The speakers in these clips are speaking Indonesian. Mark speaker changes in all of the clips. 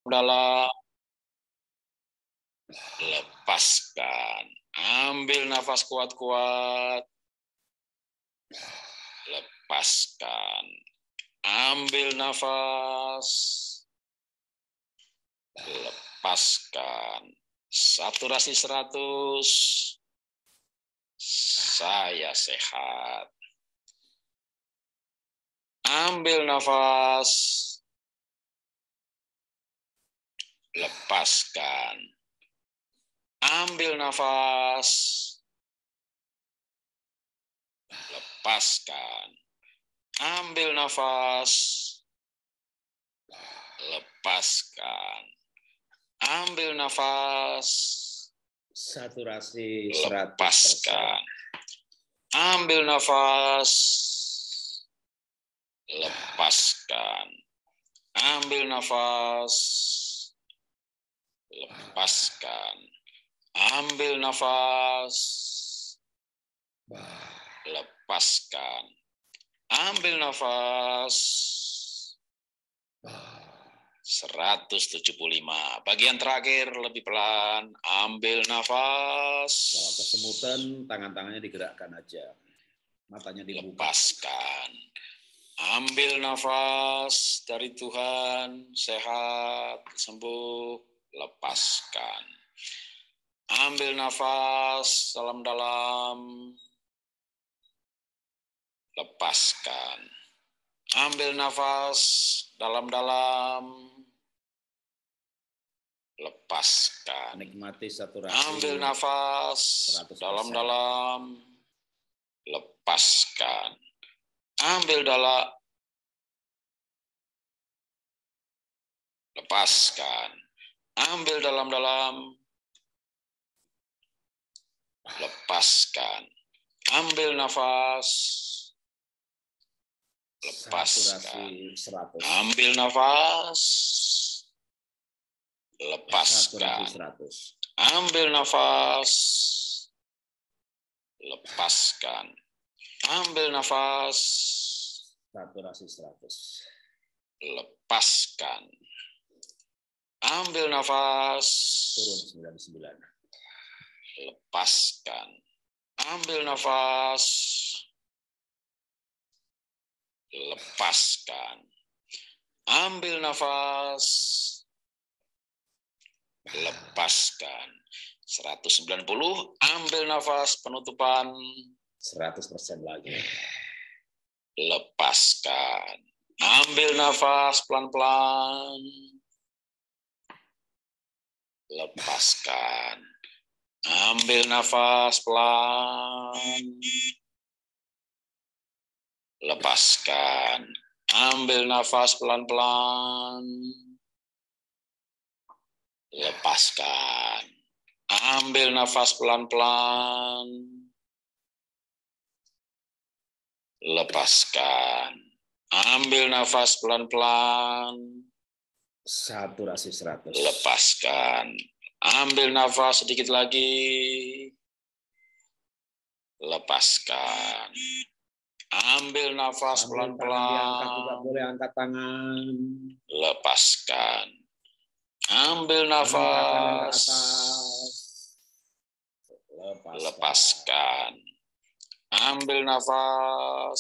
Speaker 1: dalam, lepaskan. Ambil nafas kuat-kuat, lepaskan. Ambil nafas, lepaskan. Saturasi 100, saya sehat. Ambil nafas, lepaskan. Ambil nafas, lepaskan. Ambil nafas, lepaskan. Ambil nafas,
Speaker 2: saturasi 100%.
Speaker 1: lepaskan. Ambil nafas, lepaskan. Ambil nafas, lepaskan. Ambil nafas, lepaskan. Ambil nafas, 175. Bagian terakhir lebih pelan. Ambil nafas.
Speaker 2: Kalau kesemutan, tangan-tangannya digerakkan aja. Matanya dibuka.
Speaker 1: Lepaskan. Ambil nafas dari Tuhan. Sehat, sembuh. Lepaskan. Ambil nafas dalam-dalam. Lepaskan. Ambil nafas dalam-dalam. Lepaskan.
Speaker 2: Nikmati saturasi.
Speaker 1: Ambil nafas
Speaker 2: 100%.
Speaker 1: dalam-dalam. Lepaskan. Ambil dalam. Lepaskan. Ambil dalam-dalam. Lepaskan. Ambil nafas. Lepaskan.
Speaker 2: Saturasi 100.
Speaker 1: Ambil nafas. Lepaskan.
Speaker 2: Saturasi 100.
Speaker 1: Ambil nafas. Lepaskan. Ambil nafas.
Speaker 2: Saturasi 100.
Speaker 1: Lepaskan. Ambil nafas.
Speaker 2: Turun 99.
Speaker 1: Lepaskan. Ambil nafas. Lepaskan. Ambil nafas. Lepaskan. 190. Ambil nafas penutupan.
Speaker 2: 100% lagi.
Speaker 1: Lepaskan. Ambil nafas pelan-pelan. Lepaskan. Ambil nafas pelan. Lepaskan. Ambil nafas pelan-pelan. Lepaskan. Ambil nafas pelan-pelan. Lepaskan. Ambil nafas pelan-pelan.
Speaker 2: Saturasi 100.
Speaker 1: Lepaskan. Ambil nafas sedikit lagi. Lepaskan. Ambil nafas
Speaker 2: Diangkat juga
Speaker 1: pelan-pelan.
Speaker 2: boleh, angkat tangan.
Speaker 1: Lepaskan. Ambil
Speaker 2: Angkat tangan ke
Speaker 1: nafas.
Speaker 2: atas.
Speaker 1: Lepaskan. Ambil nafas.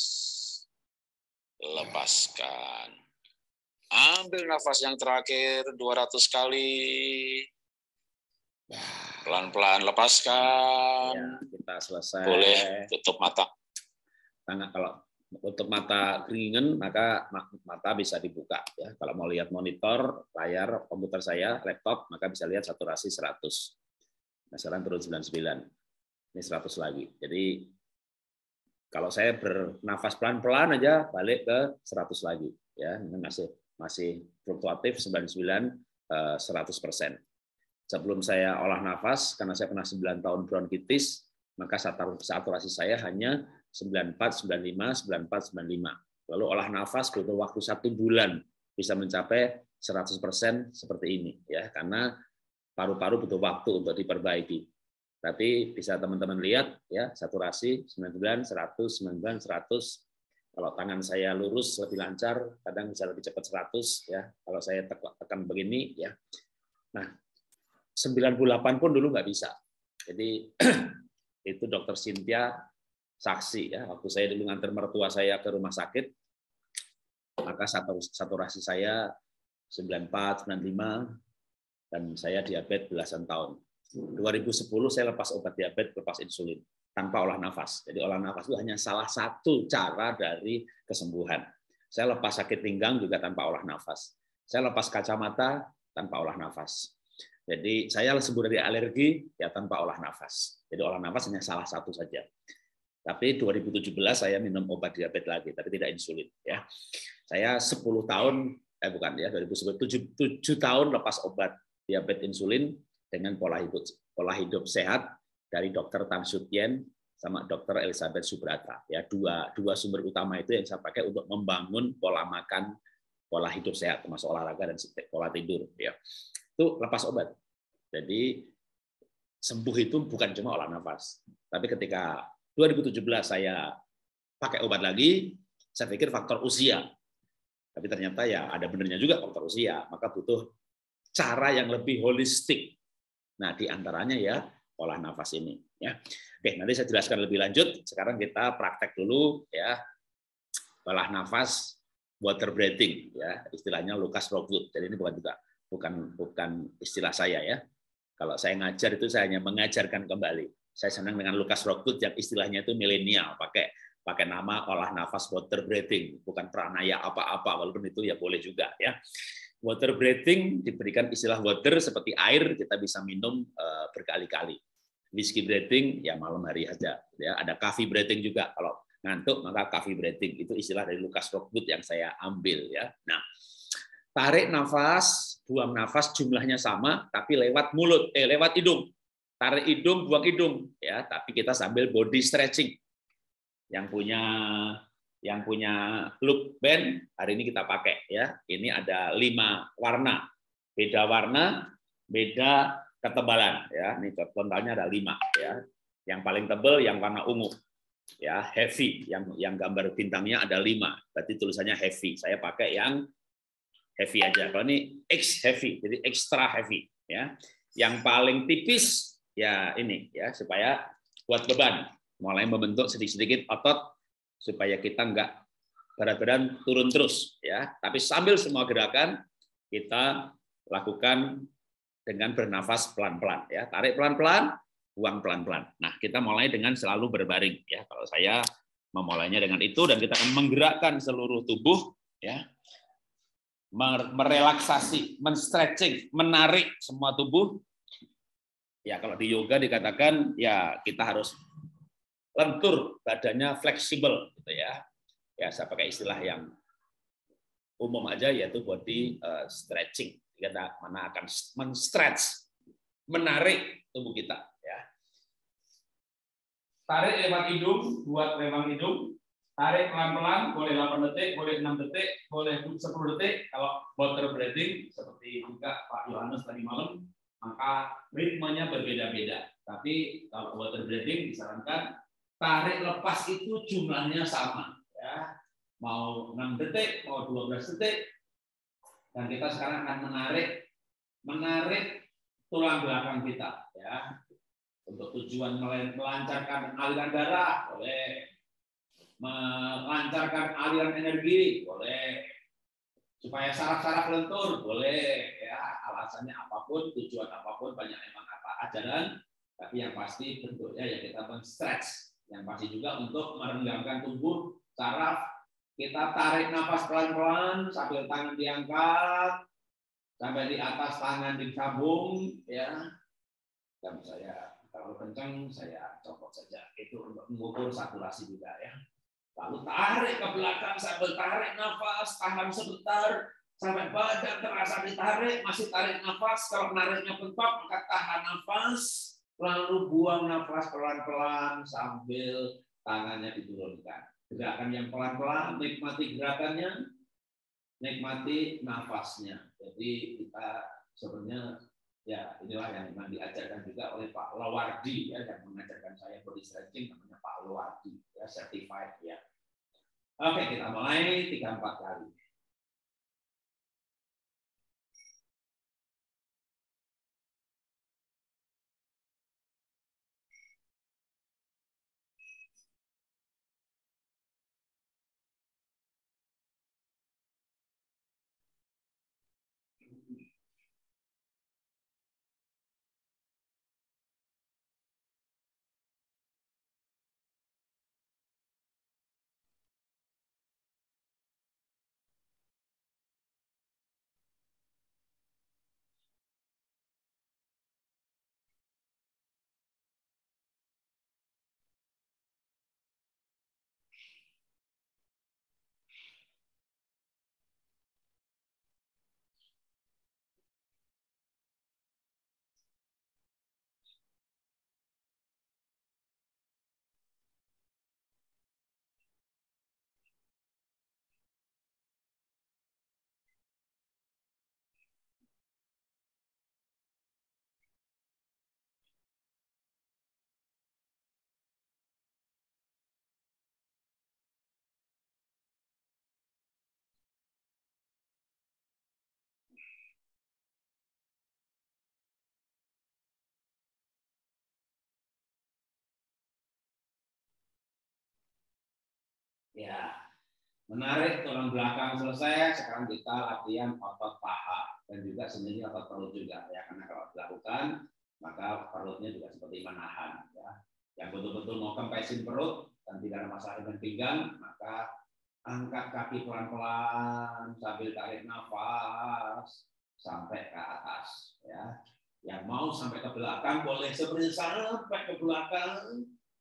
Speaker 1: Lepaskan. Ambil nafas yang terakhir 200 kali. Pelan-pelan lepaskan.
Speaker 2: Ya, kita selesai.
Speaker 1: Boleh tutup mata.
Speaker 2: Tangan kalau tutup mata keringan, maka mata bisa dibuka ya. Kalau mau lihat monitor layar komputer saya, laptop, maka bisa lihat saturasi 100. Nah, sekarang turun 99. Ini 100 lagi. Jadi kalau saya bernafas pelan-pelan aja balik ke 100 lagi ya. Ini masih fluktuatif 99 100%. Sebelum saya olah nafas karena saya pernah 9 tahun bronkitis, maka saturasi saya hanya 94, 95, 94, 95. Lalu olah nafas butuh waktu 1 bulan bisa mencapai 100% seperti ini ya, karena paru-paru butuh waktu untuk diperbaiki. Tapi bisa teman-teman lihat ya, saturasi 99, 100, 99, 100. Kalau tangan saya lurus lebih lancar, kadang bisa lebih cepat 100 ya. Kalau saya tekan begini ya. Nah, 98 pun dulu nggak bisa. Jadi itu Dokter Cynthia saksi ya. Waktu saya dulu nganter mertua saya ke rumah sakit, maka saturasi saya 94, 95, dan saya diabetes belasan tahun. 2010 saya lepas obat diabetes, lepas insulin tanpa olah nafas. Jadi olah nafas itu hanya salah satu cara dari kesembuhan. Saya lepas sakit pinggang juga tanpa olah nafas. Saya lepas kacamata tanpa olah nafas. Jadi saya sembuh dari alergi ya tanpa olah nafas. Jadi olah nafas hanya salah satu saja. Tapi 2017 saya minum obat diabetes lagi, tapi tidak insulin. Ya, saya 10 tahun, bukan ya, 2010 7 tahun lepas obat diabetes insulin dengan pola hidup sehat dari Dr. Tan Sut Yen sama Dr. Elizabeth Subrata. Ya, dua sumber utama itu yang saya pakai untuk membangun pola makan, pola hidup sehat, termasuk olahraga dan pola tidur. Ya, itu lepas obat. Jadi sembuh itu bukan cuma olah nafas, tapi ketika 2017 saya pakai obat lagi, saya pikir faktor usia. Tapi ternyata ya ada benernya juga faktor usia, maka butuh cara yang lebih holistik. Nah, di antaranya ya olah nafas ini ya. Oke, nanti saya jelaskan lebih lanjut. Sekarang kita praktek dulu ya. Olah nafas water breathing ya, istilahnya Lucas Rockwood. Jadi ini bukan istilah saya ya. Kalau saya ngajar itu saya hanya mengajarkan kembali. Saya senang dengan Lucas Rockwood yang istilahnya itu milenial, pakai nama olah nafas water breathing, bukan pranaya apa-apa, walaupun itu ya boleh juga ya. Water breathing diberikan istilah water seperti air, kita bisa minum berkali-kali. Whiskey breathing ya malam hari aja. Ya, ada coffee breathing juga, kalau ngantuk maka coffee breathing, itu istilah dari Lucas Rockwood yang saya ambil ya. Nah, tarik nafas, buang nafas jumlahnya sama, tapi lewat mulut, lewat hidung. Tarik hidung, buang hidung, ya. Tapi kita sambil body stretching. Yang punya look band hari ini kita pakai, ya. Ini ada 5 warna, beda warna, beda ketebalan, ya. Ini contohnya ada 5, ya. Yang paling tebal yang warna ungu, ya, heavy. Yang gambar bintangnya ada 5, berarti tulisannya heavy. Saya pakai yang heavy aja. Kalau ini X heavy, jadi extra heavy, ya. Yang paling tipis ya ini ya, supaya buat beban, mulai membentuk sedikit-sedikit otot supaya kita enggak berat badan turun terus ya. Tapi sambil semua gerakan kita lakukan dengan bernafas pelan-pelan ya. Tarik pelan-pelan, buang pelan-pelan. Nah, kita mulai dengan selalu berbaring ya. Kalau saya memulainya dengan itu, dan kita akan menggerakkan seluruh tubuh ya. Merelaksasi, men-stretching, menarik semua tubuh. Ya, kalau di yoga dikatakan ya kita harus lentur, badannya fleksibel gitu ya. Ya, saya pakai istilah yang umum aja yaitu body stretching. Kita mana akan men-stretch, menarik tubuh kita ya. Tarik lewat hidung, buat lewat hidung. Tarik pelan-pelan, boleh 8 detik, boleh 6 detik, boleh 10 detik. Kalau water breathing seperti juga Pak Yohanes tadi malam, maka ritmenya berbeda-beda. Tapi kalau water breathing disarankan tarik lepas itu jumlahnya sama, ya. Mau 6 detik, mau 12 detik. Dan kita sekarang akan menarik tulang belakang kita, ya. Untuk tujuan melancarkan aliran darah, boleh. Melancarkan aliran energi, boleh. Supaya saraf-saraf lentur, boleh. Ya, alasannya apapun, tujuan apapun, banyak memang apa ajaran, tapi yang pasti bentuknya ya kita men-stretch. Yang pasti juga untuk merenggangkan tubuh, saraf. Kita tarik nafas pelan-pelan sambil tangan diangkat, sampai di atas tangan disambung, ya. Dan saya kalau kencang saya copot saja. Itu untuk mengukur saturasi juga ya. Lalu tarik ke belakang sambil tarik nafas, tahan sebentar sampai badan terasa ditarik, masih tarik nafas. Kalau nariknya mentok, maka tahan nafas, lalu buang nafas pelan-pelan sambil tangannya diturunkan. Gerakan yang pelan-pelan, nikmati gerakannya, nikmati nafasnya. Jadi kita sebenarnya ya inilah yang memang diajarkan juga oleh Pak Lawardi ya, yang mengajarkan saya body stretching, namanya Pak Lawardi ya, certified ya. Oke, kita mulai 3-4 kali. Ya, menarik tulang belakang selesai. Sekarang kita latihan otot paha dan juga sebenarnya otot perut juga ya, karena kalau dilakukan maka perutnya juga seperti menahan ya. Yang betul-betul mau kempesin perut dan tidak ada masalah dengan pinggang, maka angkat kaki pelan-pelan sambil tarik nafas sampai ke atas ya. Yang mau sampai ke belakang boleh sebenarnya sampai ke belakang,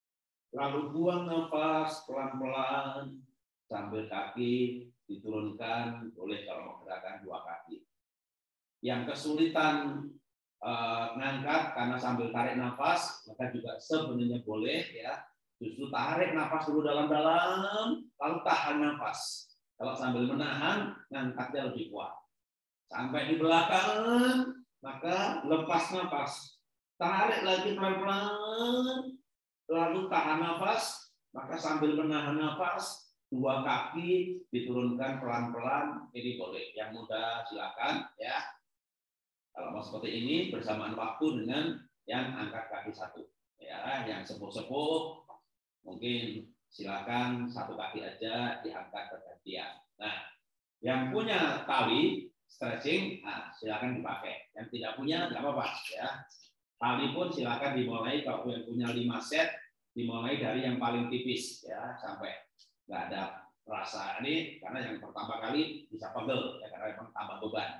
Speaker 2: lalu buang nafas pelan-pelan sambil kaki diturunkan, boleh kalau mau gerakan 2 kaki. Yang kesulitan ngangkat karena sambil tarik nafas, maka juga sebenarnya boleh ya, justru tarik nafas dulu dalam-dalam, lalu tahan nafas. Kalau sambil menahan, ngangkatnya lebih kuat. Sampai di belakang, maka lepas nafas. Tarik lagi pelan-pelan, lalu tahan nafas, maka sambil menahan nafas, 2 kaki diturunkan pelan-pelan. Ini boleh. Yang mudah silakan ya. Kalau mau seperti ini bersamaan waktu dengan yang angkat kaki 1. Ya, yang sepuh-sepuh mungkin silakan 1 kaki aja diangkat bergantian. Nah, yang punya tali stretching, nah, silakan dipakai. Yang tidak punya nggak apa-apa ya. Tali pun silakan dimulai, kalau yang punya 5 set dimulai dari yang paling tipis ya, sampai nggak ada rasa ini, karena yang pertama kali bisa pegel ya, karena memang tambah beban.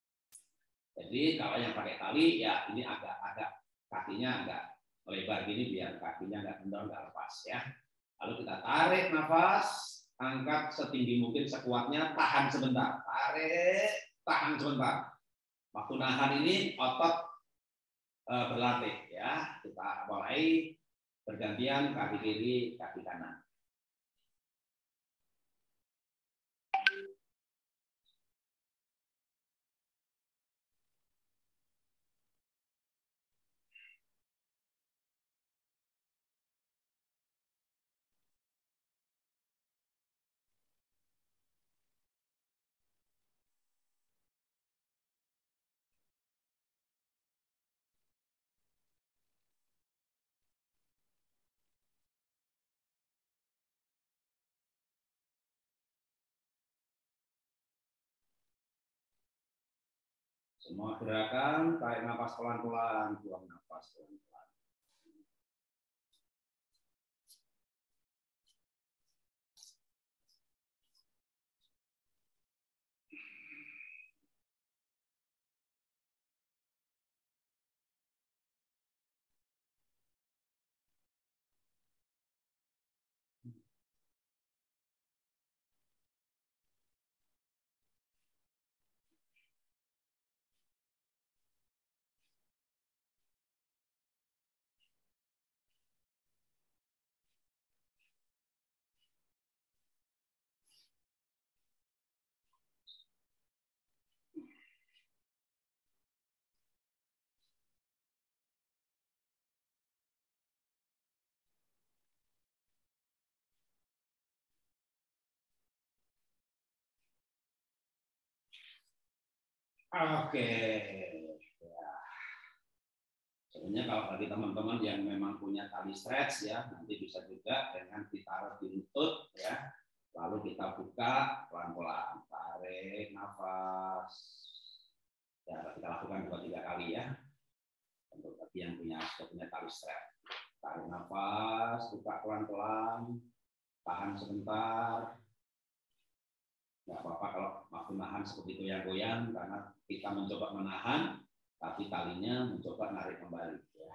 Speaker 2: Jadi kalau yang pakai tali ya ini agak kakinya agak lebar gini biar kakinya nggak kendor, nggak lepas ya. Lalu kita tarik nafas, angkat setinggi mungkin sekuatnya, tahan sebentar, tarik, tahan sebentar. Waktu nahan ini otot berlatih ya. Kita mulai bergantian kaki kiri, kaki kanan. Semua gerakan, tarik nafas pelan-pelan, buang nafas pelan-pelan. Oke. Ya. Sebenarnya kalau bagi teman-teman yang memang punya tali stretch ya, nanti bisa juga dengan ditaruh di lutut ya. Lalu kita buka pelan-pelan, tarik nafas. Ya, kita lakukan 2-3 kali ya. Untuk bagi yang sudah punya tali stretch. Tarik nafas, buka pelan-pelan, tahan sebentar. Nggak apa-apa kalau waktu nahan seperti goyang-goyang, karena kita mencoba menahan, tapi talinya mencoba narik kembali. Ya.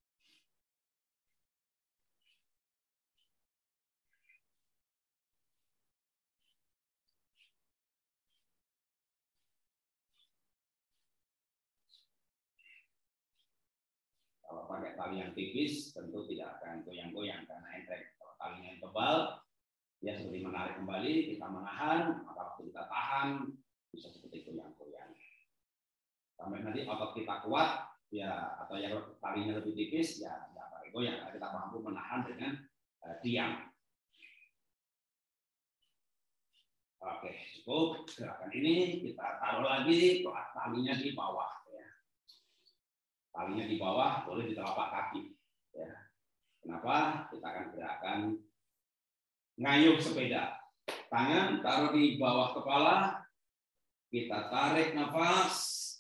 Speaker 2: Kalau pakai tali yang tipis, tentu tidak akan goyang-goyang karena enteng. Kalau talinya yang tebal, ya seperti menarik kembali, kita menahan, maka waktu kita tahan, bisa seperti goyang-goyang. Sampai nanti otot kita kuat, ya atau yang talinya lebih tipis, ya nggak pakai goyang, kita mampu menahan dengan diam. Oke, cukup gerakan ini kita taruh lagi talinya di bawah. Ya. Talinya di bawah, boleh di telapak kaki. Ya. Kenapa? Kita akan gerakan ngayuh sepeda. Tangan taruh di bawah kepala, kita tarik nafas,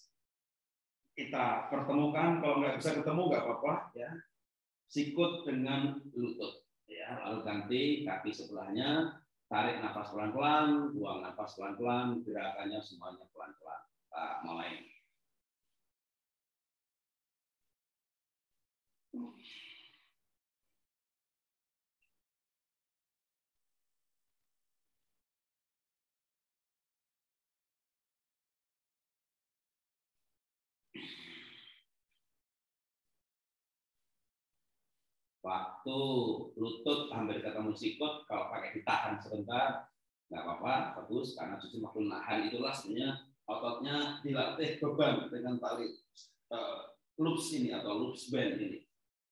Speaker 2: kita pertemukan. Kalau nggak bisa ketemu nggak apa-apa. Ya. Sikut dengan lutut. Ya. Lalu ganti kaki sebelahnya. Tarik nafas pelan-pelan, buang nafas pelan-pelan, gerakannya semuanya pelan-pelan. Kita mulai. Waktu lutut hampir ketemu sikut, kalau pakai ditahan sebentar, nggak apa-apa, bagus, karena justru waktu nahan itulah sebenarnya ototnya dilatih beban dengan tali loops ini atau loops band ini.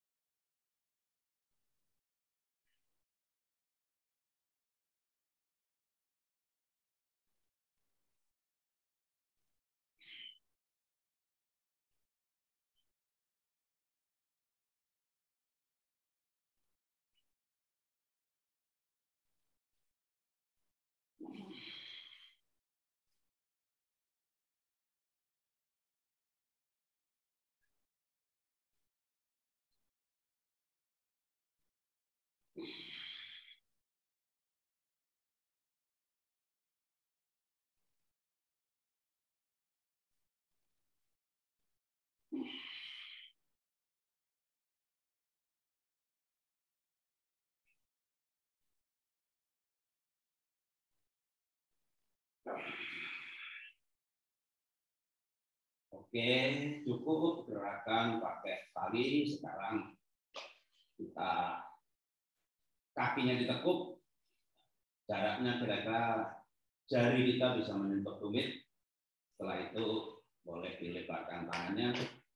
Speaker 2: Oke, cukup gerakan pakai tali. Sekarang kita kakinya ditekuk, jaraknya kira-kira jari kita bisa menyentuh tumit. Setelah itu boleh dilebarkan tangannya.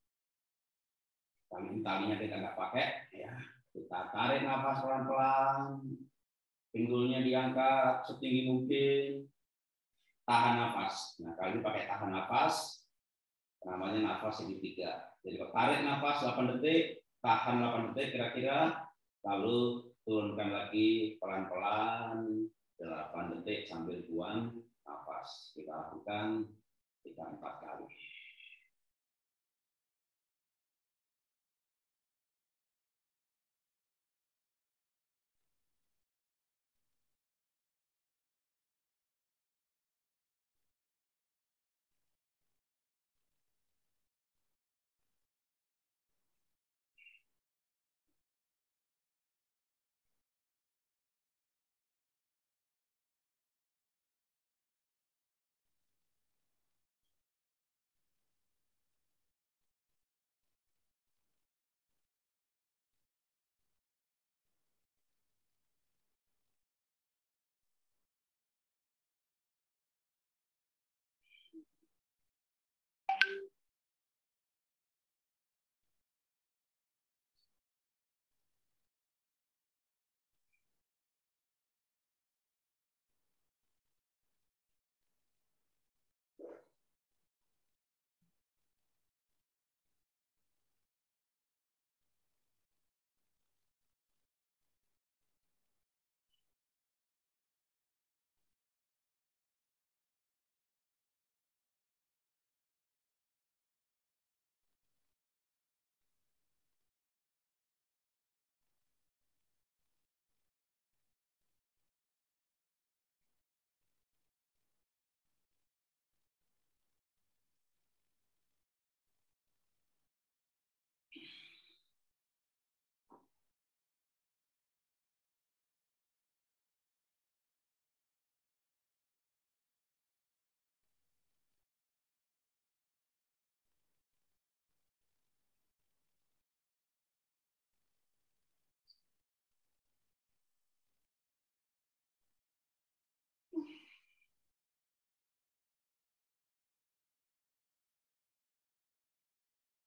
Speaker 2: Talinya kita nggak pakai, ya. Kita tarik nafas pelan-pelan, pinggulnya diangkat setinggi mungkin, tahan nafas. Nah, kali ini pakai tahan nafas, namanya nafas segitiga. Jadi tarik nafas 8 detik, tahan 8 detik kira-kira, lalu turunkan lagi pelan-pelan 8 detik sambil buang nafas. Kita lakukan 3-4 kali.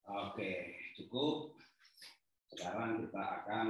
Speaker 2: Oke, cukup. Sekarang kita akan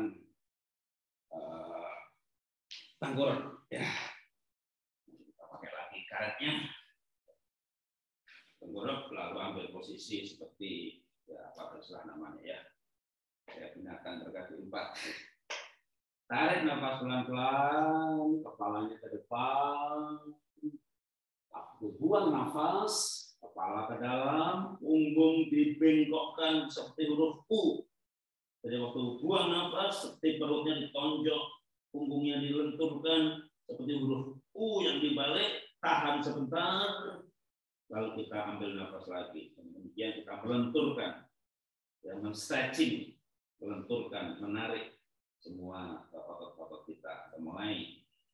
Speaker 2: tengkurap. Ya, kita pakai lagi karetnya. Tengkurap, lalu ambil posisi seperti ya, apa terserah namanya ya. Saya gunakan berkaki 4. Tarik nafas pelan-pelan, kepalanya ke depan. Buang nafas, kepala ke dalam, punggung dibengkokkan seperti huruf U. Jadi waktu buang nafas, seperti perutnya ditonjok, punggungnya dilenturkan seperti huruf U yang dibalik. Tahan sebentar, lalu kita ambil nafas lagi. Kemudian kita melenturkan, ya, men-stretching, melenturkan, menarik semua otot-otot kita. Kita mulai.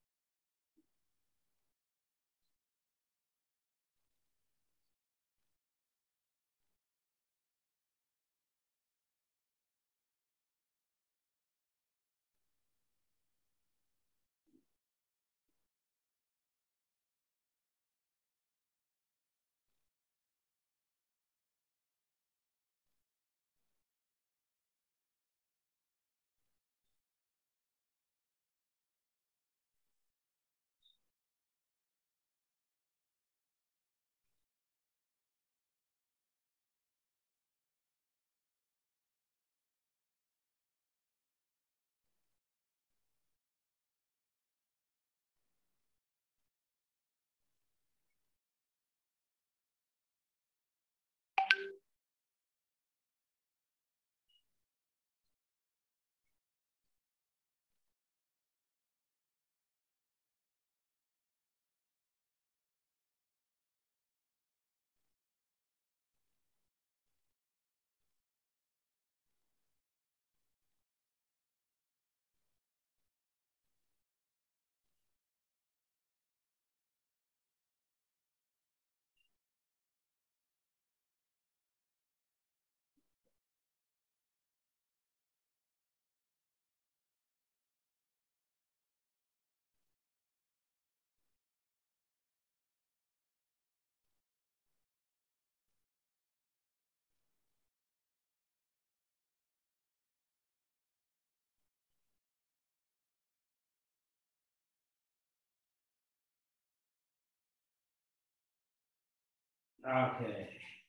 Speaker 2: Oke,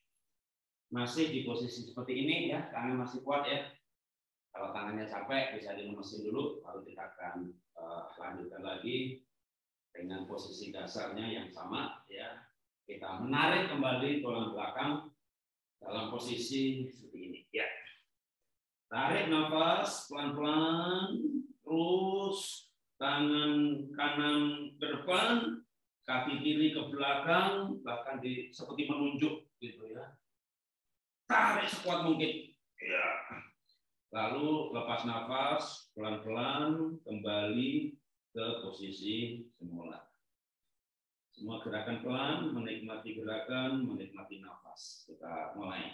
Speaker 2: masih di posisi seperti ini ya, tangan masih kuat ya. Kalau tangannya capek bisa dilemesin dulu, lalu kita akan lanjutkan lagi dengan posisi dasarnya yang sama ya. Kita menarik kembali tulang belakang dalam posisi seperti ini ya. Tarik nafas pelan-pelan, terus tangan kanan ke depan, kaki kiri ke belakang, bahkan seperti menunjuk gitu ya. Tarik sekuat mungkin. Ya. Lalu lepas nafas, pelan-pelan kembali ke posisi semula. Semua gerakan pelan, menikmati gerakan, menikmati nafas. Kita mulai.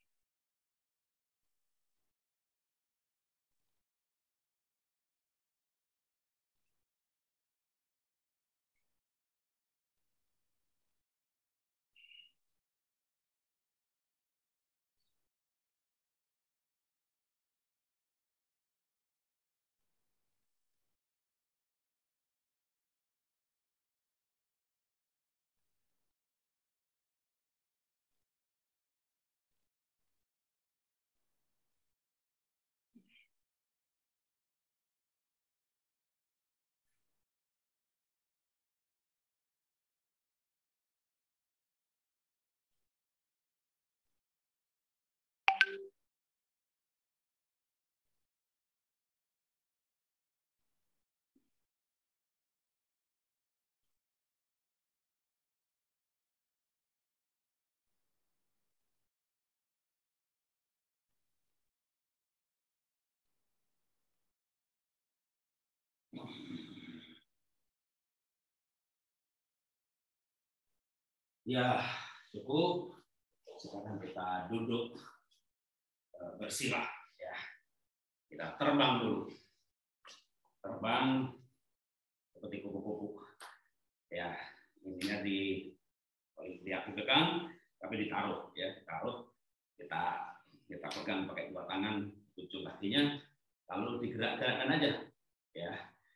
Speaker 2: Ya, cukup. Sekarang kita duduk bersila ya. Kita terbang dulu. Terbang seperti kupu-kupu. Ya, intinya diaktifkan tapi ditaruh ya, ditaruh. Kita kita pegang pakai dua tangan ujung kakinya, lalu digerak-gerakkan aja ya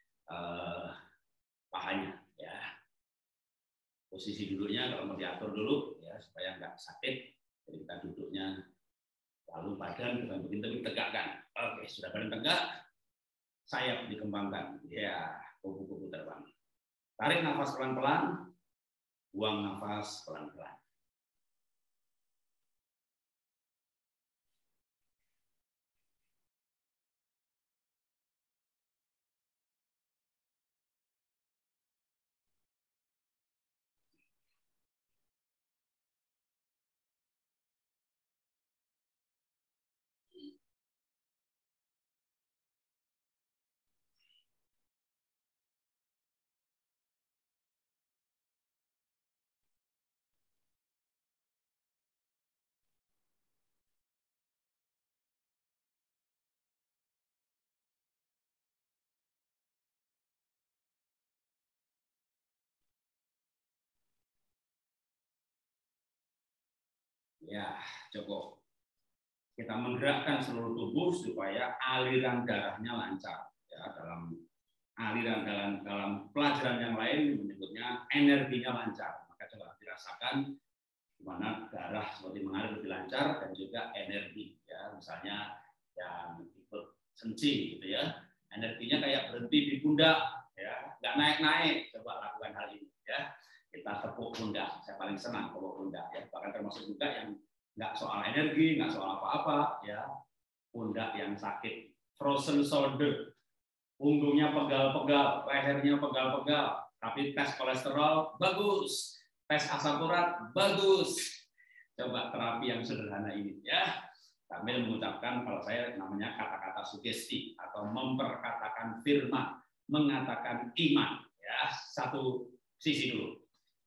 Speaker 2: pahanya ya. Posisi duduknya kalau mau diatur dulu ya supaya nggak sakit. Jadi kita duduknya lalu badan bukan begini tegakkan. Oke, sudah badan tegak, sayap dikembangkan. Ya, kupu-kupu terbang. Tarik nafas pelan-pelan, buang nafas pelan-pelan. Ya, cukup. Kita menggerakkan seluruh tubuh supaya aliran darahnya lancar. Ya, dalam aliran dalam pelajaran yang lain menyebutnya energinya lancar. Maka coba dirasakan di mana darah seperti mengalir lebih lancar dan juga energi. Ya, misalnya yang ikut senci gitu ya, energinya kayak berhenti di pundak, ya, nggak naik-naik. Coba lakukan hal ini, ya. Kita tepuk pundak. Saya paling senang tepuk pundak, ya. Bahkan termasuk juga yang nggak soal energi, nggak soal apa-apa, ya. Pundak yang sakit, frozen shoulder, punggungnya pegal-pegal, lehernya pegal-pegal, tapi tes kolesterol bagus, tes asam urat bagus. Coba terapi yang sederhana ini, ya. Sambil mengucapkan, kalau saya namanya kata-kata sugesti atau memperkatakan firman, mengatakan iman, ya. Satu sisi dulu.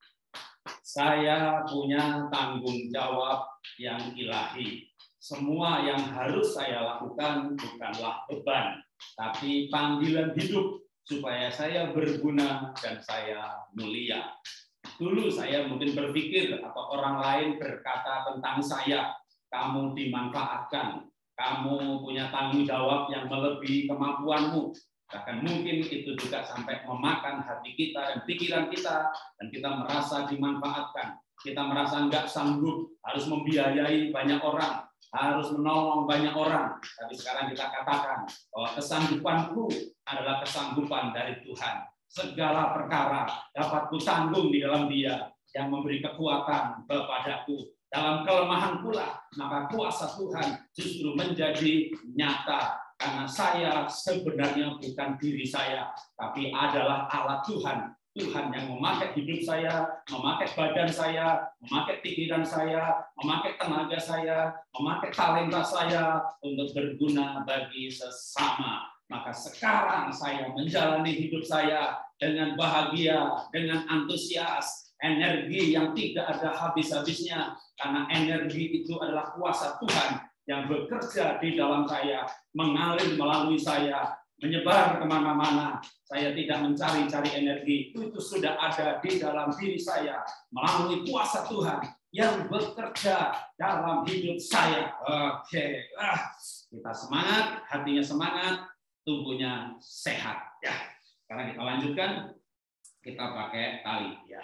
Speaker 2: Saya punya tanggung jawab yang ilahi. Semua yang harus saya lakukan bukanlah beban, tapi panggilan hidup supaya saya berguna dan saya mulia. Dulu saya mungkin berpikir atau orang lain berkata tentang saya, kamu dimanfaatkan, kamu punya tanggung jawab yang melebihi kemampuanmu. Bahkan mungkin itu juga sampai memakan hati kita dan pikiran kita, dan kita merasa dimanfaatkan. Kita merasa nggak sanggup, harus membiayai banyak orang, harus menolong banyak orang. Tapi sekarang kita katakan bahwa kesanggupanku adalah kesanggupan dari Tuhan. Segala perkara dapat kutanggung di dalam Dia yang memberi kekuatan kepadaku. Dalam kelemahan pula, maka kuasa Tuhan justru menjadi nyata. Karena saya sebenarnya bukan diri saya, tapi adalah alat Tuhan. Tuhan yang memakai hidup saya, memakai badan saya, memakai pikiran saya, memakai tenaga saya, memakai talenta saya untuk berguna bagi sesama. Maka sekarang saya menjalani hidup saya dengan bahagia, dengan antusias, energi yang tidak ada habis-habisnya. Karena energi itu adalah kuasa Tuhan yang bekerja di dalam saya, mengalir melalui saya, menyebar kemana-mana. Saya tidak mencari-cari energi, itu sudah ada di dalam diri saya, melalui kuasa Tuhan yang bekerja dalam hidup saya. Oke, kita semangat, hatinya semangat, tubuhnya sehat. Ya, sekarang kita lanjutkan, kita pakai tali. Ya,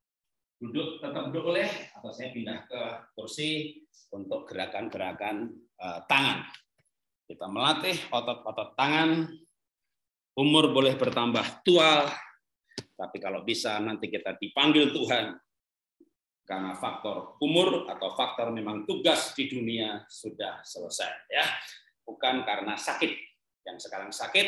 Speaker 2: duduk, tetap duduk boleh, atau saya pindah ke kursi untuk gerakan-gerakan tangan. Kita melatih otot-otot tangan. Umur boleh bertambah tua, tapi kalau bisa nanti kita dipanggil Tuhan karena faktor umur atau faktor memang tugas di dunia sudah selesai, ya. Bukan karena sakit. Yang sekarang sakit,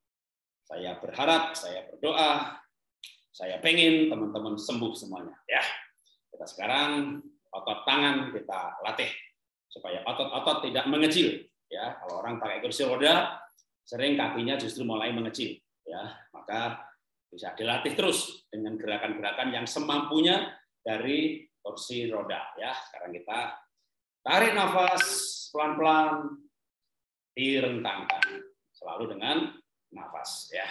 Speaker 2: saya berharap, saya berdoa, saya pengen teman-teman sembuh semuanya, ya. Kita sekarang otot tangan kita latih supaya otot-otot tidak mengecil, ya. Kalau orang pakai kursi roda, sering kakinya justru mulai mengecil, ya. Maka bisa dilatih terus dengan gerakan-gerakan yang semampunya dari kursi roda, ya. Sekarang kita tarik nafas pelan-pelan, direntangkan, selalu dengan nafas, ya.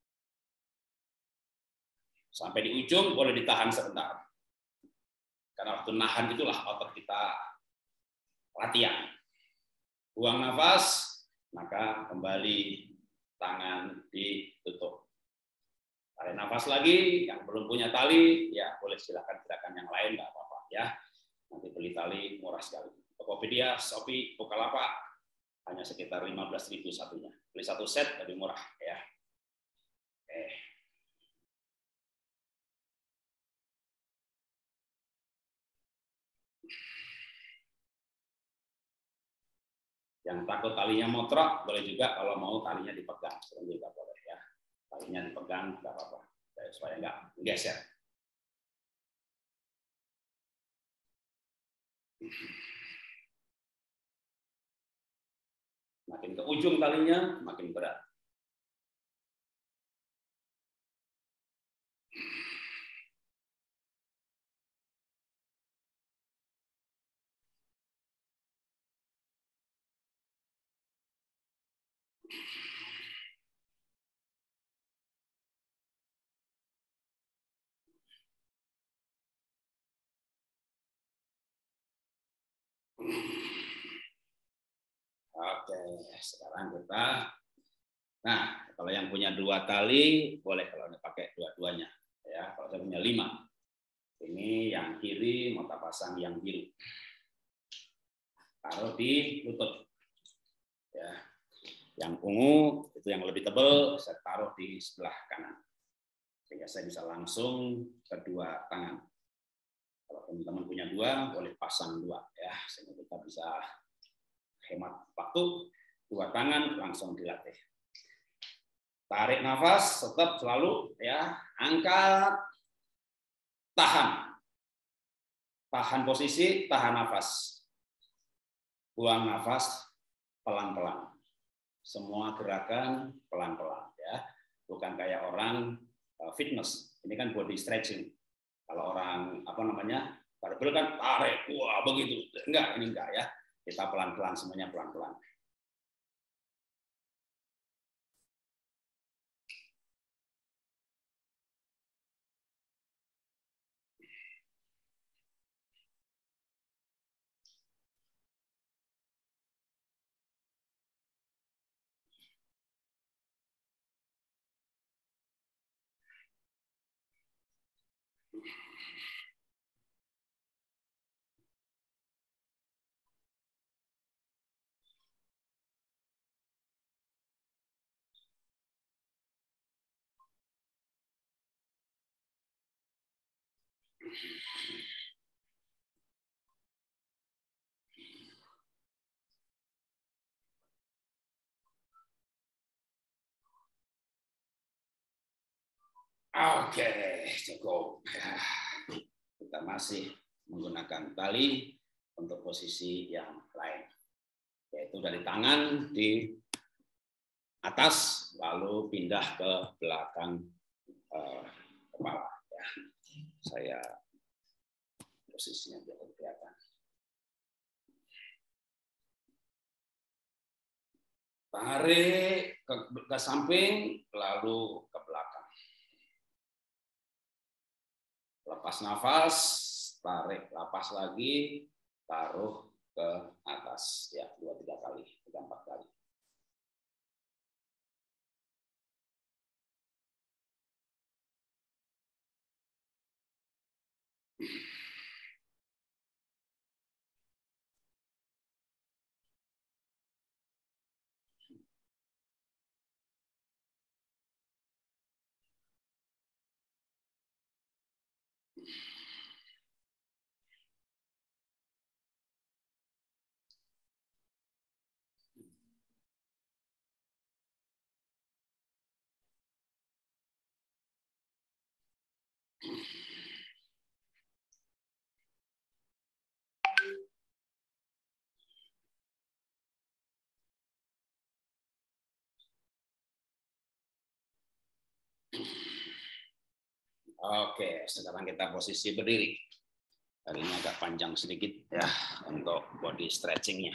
Speaker 2: Sampai di ujung boleh ditahan sebentar. Karena waktu nahan itulah otot kita latihan. Buang nafas, maka kembali tangan ditutup. Tarik nafas lagi, yang belum punya tali, ya boleh silakan gerakan yang lain, nggak apa-apa ya. Nanti beli tali murah sekali. Tokopedia, Shopee, Bukalapak, hanya sekitar 15.000 satunya. Beli satu set lebih murah ya. Oke. Yang takut talinya motrok, boleh juga kalau mau talinya dipegang, juga boleh ya. Talinya dipegang, nggak apa-apa, supaya nggak geser. Makin ke ujung talinya, makin berat. Oke, sekarang kita. Nah, kalau yang punya 2 tali, boleh kalau pakai dua-duanya. Ya, kalau saya punya 5. Ini yang kiri, mau tak pasang yang biru. Taruh di lutut. Ya. Yang ungu, itu yang lebih tebal, saya taruh di sebelah kanan. Sehingga saya bisa langsung kedua tangan. Kalau teman-teman punya 2, boleh pasang 2. Ya, sehingga kita bisa hemat waktu. 2 tangan langsung dilatih. Tarik nafas, tetap selalu ya, angkat, tahan. Tahan posisi, tahan nafas. Buang nafas pelan-pelan. Semua gerakan pelan-pelan ya. Bukan kayak orang fitness. Ini kan body stretching. Kalau orang barbel kan tarik, wah begitu. Enggak, ini enggak ya. Kita pelan-pelan, semuanya pelan-pelan. Oke, cukup. Kita masih menggunakan tali untuk posisi yang lain, yaitu dari tangan di atas lalu pindah ke belakang kepala. Ya. Saya posisinya biar kelihatan. Tarik ke samping lalu ke belakang. Lepas nafas, tarik, lepas lagi, taruh ke atas. Ya, 2-3 kali, 3-4 kali. Oke, sekarang kita posisi berdiri. Hari ini agak panjang sedikit ya untuk body stretchingnya.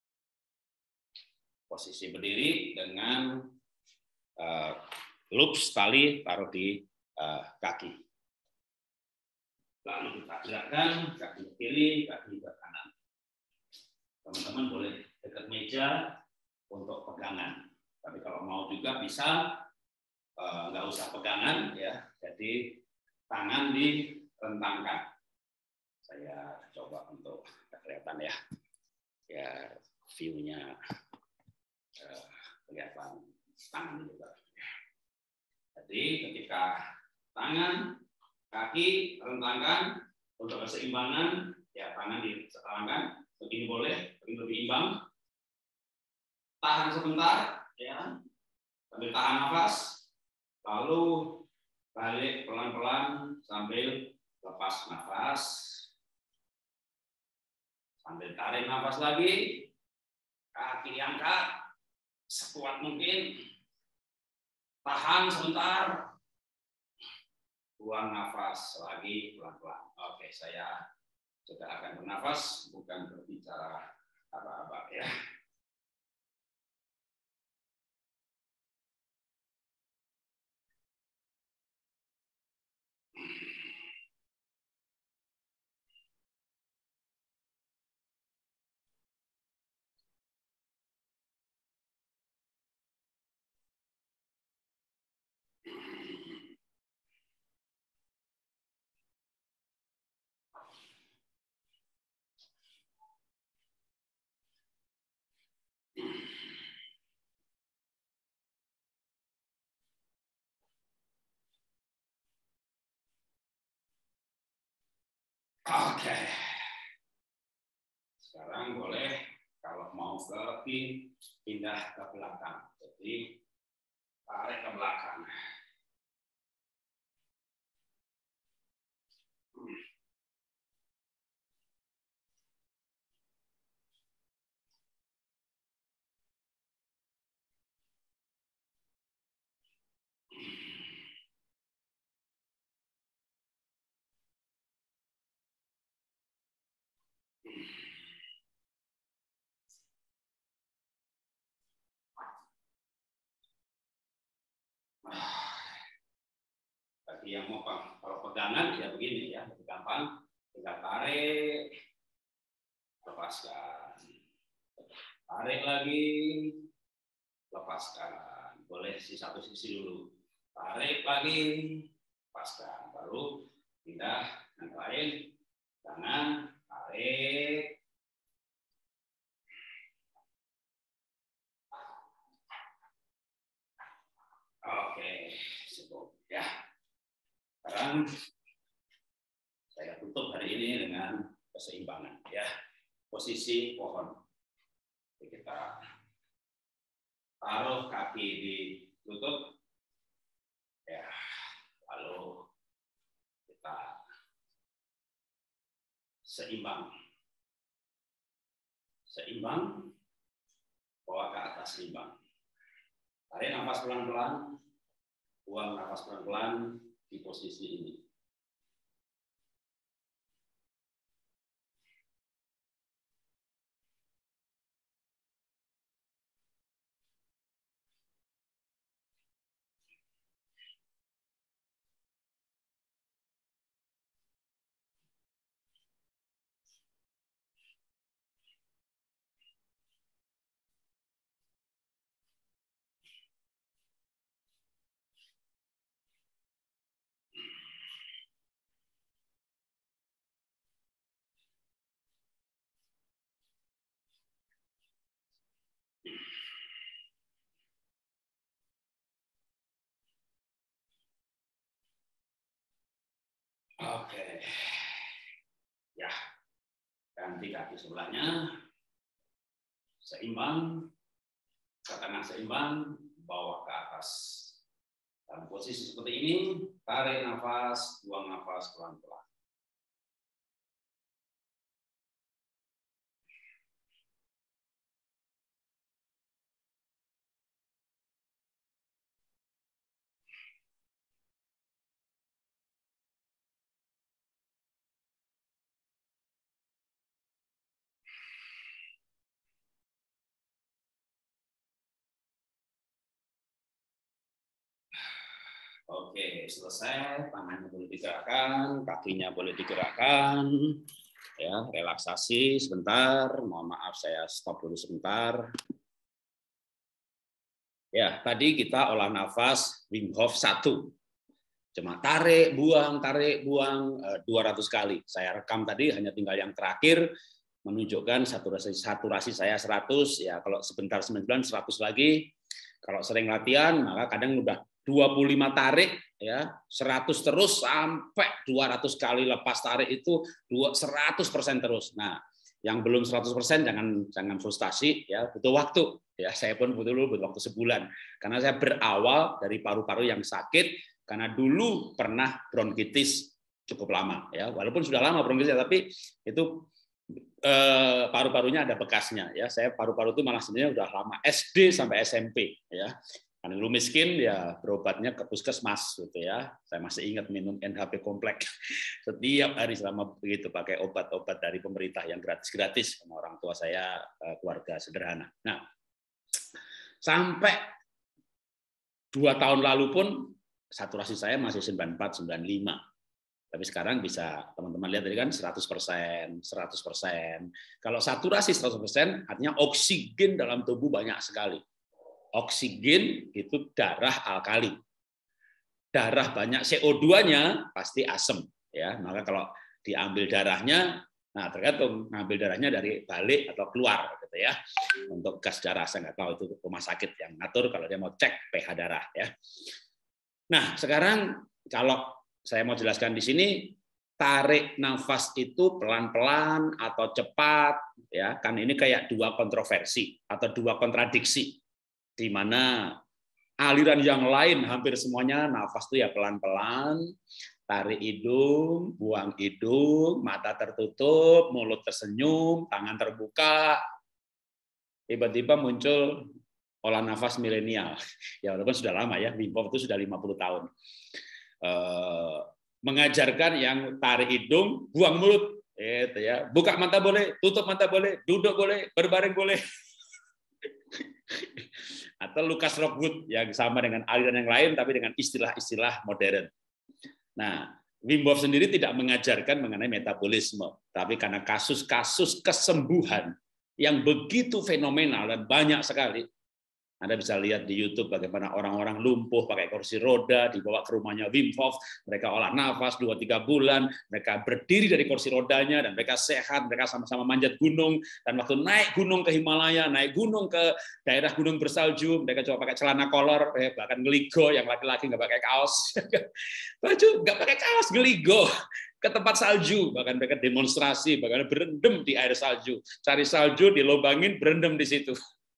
Speaker 2: Posisi berdiri dengan loops tali taruh di kaki. Lalu kita gerakkan kaki ke kiri, kaki ke kanan. Teman-teman boleh dekat meja untuk pegangan. Tapi kalau mau juga bisa nggak usah pegangan ya. Jadi tangan direntangkan. Saya coba untuk kelihatan ya. Ya view-nya kelihatan tangan juga. Jadi ketika tangan, kaki rentangkan untuk keseimbangan, ya tangan direntangkan, begini boleh, begini lebih imbang. Tahan sebentar, ya, sambil tahan nafas, lalu balik pelan-pelan sambil lepas nafas, sambil tarik nafas lagi, kaki diangkat sekuat mungkin, tahan sebentar, buang nafas lagi pelan-pelan. Oke, saya juga akan bernafas, bukan berbicara apa-apa ya. Oke. Sekarang boleh kalau mau ke pindah ke belakang. Jadi tarik ke belakang. Bagi yang mau kalau pegangan ya begini ya, lebih gampang. Tinggal tarik, lepaskan. Tarik lagi, lepaskan. Boleh di satu sisi dulu. Tarik lagi, lepaskan. Baru pindah yang lain. Tangan, tarik. Oke, cukup ya. Sekarang saya tutup hari ini dengan keseimbangan ya. Posisi pohon. Jadi kita taruh kaki di lutut. Ya, lalu kita seimbang. Seimbang, bawa ke atas seimbang. Tarik nafas pelan-pelan, buang nafas pelan-pelan di posisi ini. Oke, ya, ganti kaki sebelahnya, seimbang, ke tengah seimbang, bawa ke atas. Dalam posisi seperti ini, tarik nafas, buang nafas pelan-pelan. Oke, selesai. Tangannya boleh digerakkan, kakinya boleh digerakkan. Ya, relaksasi sebentar. Mohon maaf saya stop dulu sebentar. Ya, tadi kita olah nafas Wim Hof 1. Cuma tarik, buang 200 kali. Saya rekam tadi, hanya tinggal yang terakhir menunjukkan saturasi saya 100, ya kalau sebentar 9, 100 lagi. Kalau sering latihan, maka kadang udah 25 tarik, ya 100 terus sampai 200 kali lepas tarik itu 100% terus. Nah, yang belum 100% jangan frustasi, ya butuh waktu. Ya, saya pun butuh waktu sebulan karena saya berawal dari paru-paru yang sakit karena dulu pernah bronkitis cukup lama, ya walaupun sudah lama bronkitis tapi itu paru-parunya ada bekasnya, ya saya paru-paru itu malah sebenarnya udah lama SD sampai SMP, ya karena dulu miskin ya berobatnya ke puskesmas gitu, ya saya masih ingat minum NHP kompleks setiap hari selama begitu pakai obat-obat dari pemerintah yang gratis-gratis sama orang tua saya, keluarga sederhana. Nah, sampai 2 tahun lalu pun saturasi saya masih 94, 95. Tapi sekarang bisa teman-teman lihat tadi kan 100%, 100%. Kalau saturasi 100% artinya oksigen dalam tubuh banyak sekali. Oksigen itu darah alkali. Darah banyak CO2-nya pasti asam, ya. Maka kalau diambil darahnya, nah tergantung ngambil darahnya dari balik atau keluar gitu, ya. Untuk gas darah saya nggak tahu, itu rumah sakit yang ngatur kalau dia mau cek pH darah, ya. Nah, sekarang kalau saya mau jelaskan di sini, tarik nafas itu pelan-pelan atau cepat, ya kan ini kayak dua kontroversi atau dua kontradiksi, di mana aliran yang lain hampir semuanya nafas itu ya pelan-pelan, tarik hidung, buang hidung, mata tertutup, mulut tersenyum, tangan terbuka. Tiba-tiba muncul olah nafas milenial. Ya walaupun sudah lama ya, Wim Hof itu sudah 50 tahun. Mengajarkan yang tarik hidung, buang mulut, gitu ya. Buka mata boleh, tutup mata boleh, duduk boleh, berbaring boleh. Atau Lucas Rockwood yang sama dengan aliran yang lain tapi dengan istilah-istilah modern. Nah, Wim Hof sendiri tidak mengajarkan mengenai metabolisme, tapi karena kasus-kasus kesembuhan yang begitu fenomenal dan banyak sekali. Anda bisa lihat di YouTube bagaimana orang-orang lumpuh pakai kursi roda dibawa ke rumahnya Wim Hof, mereka olah nafas 2-3 bulan, mereka berdiri dari kursi rodanya dan mereka sehat, mereka sama-sama manjat gunung, dan waktu naik gunung ke Himalaya, naik gunung ke daerah gunung bersalju, mereka coba pakai celana kolor, bahkan ngeligo, yang laki-laki nggak pakai kaos, baju nggak pakai kaos, ngeligo ke tempat salju, bahkan mereka demonstrasi, bahkan berendam di air salju, cari salju, dilobangin, berendam di situ.